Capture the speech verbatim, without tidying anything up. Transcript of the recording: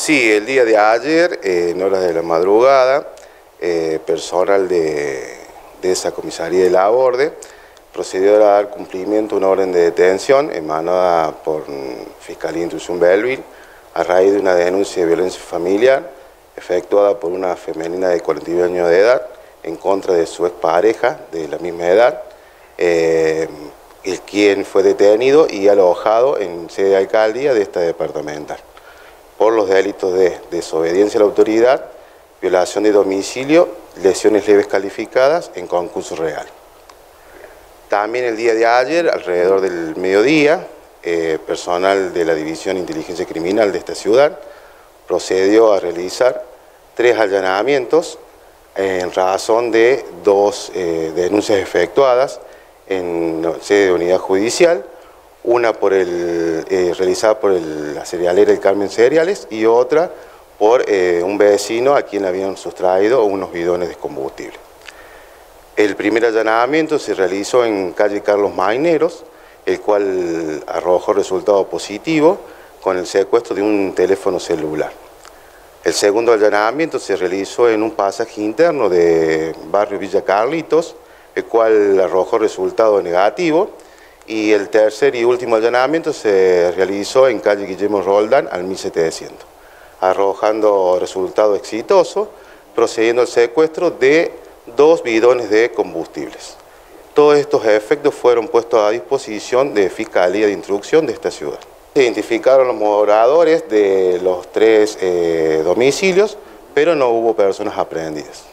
Sí, el día de ayer, eh, en horas de la madrugada, eh, personal de, de esa comisaría de Laborde procedió a dar cumplimiento a una orden de detención emanada por Fiscalía de Intrusión Belleville a raíz de una denuncia de violencia familiar efectuada por una femenina de cuarenta y un años de edad en contra de su expareja de la misma edad, eh, el quien fue detenido y alojado en sede de alcaldía de esta departamental por los delitos de desobediencia a la autoridad, violación de domicilio, lesiones leves calificadas en concurso real. También el día de ayer, alrededor del mediodía, eh, personal de la División de Inteligencia Criminal de esta ciudad procedió a realizar tres allanamientos en razón de dos eh, denuncias efectuadas en sede de unidad judicial, una por el, eh, realizada por el, la cerealera El Carmen Cereales y otra por eh, un vecino a quien le habían sustraído unos bidones de combustible. El primer allanamiento se realizó en calle Carlos Maineros, el cual arrojó resultado positivo con el secuestro de un teléfono celular. El segundo allanamiento se realizó en un pasaje interno de barrio Villa Carlitos, el cual arrojó resultado negativo. Y el tercer y último allanamiento se realizó en calle Guillermo Roldán al mil setecientos, arrojando resultado exitoso, procediendo al secuestro de dos bidones de combustibles. Todos estos efectos fueron puestos a disposición de Fiscalía de Instrucción de esta ciudad. Se identificaron los moradores de los tres eh, domicilios, pero no hubo personas aprehendidas.